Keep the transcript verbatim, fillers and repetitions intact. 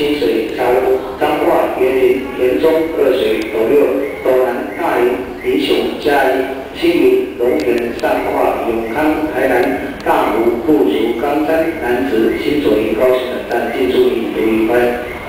清水、沙鹿、彰化、园林、田中、二水、斗六、斗南、大林、民雄、嘉义、新营、龙岩、彰化、永康、台南、大湖、鹿竹、冈山、南子、新左营、高雄等站进出营不愉快。